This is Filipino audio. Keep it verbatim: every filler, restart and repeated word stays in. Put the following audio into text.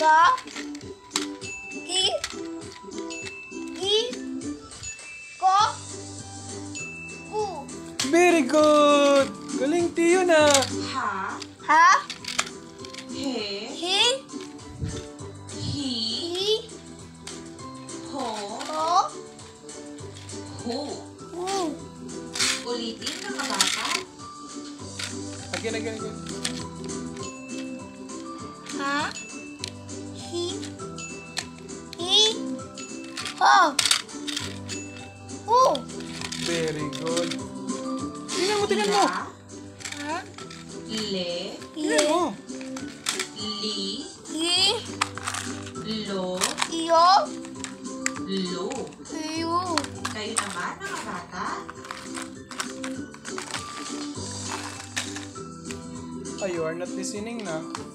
Ga. Ki. Gi. Ko. Ku. Very good! Galing Tiyo na! Ha. Ha. He. Hi. Hi. Hi. Ho. Ho. Hu. Hu. Ulitin mga bata. Again, again, again. Ha. Hi. Hi. Ho. Hu. Very good. Tingnan mo, tingnan mo! La. Ha. Le. Tingnan mo! Li. Li. Lo. Iyo. Lo. Iyo. Kayo naman mga bata. Oh, you are not listening na.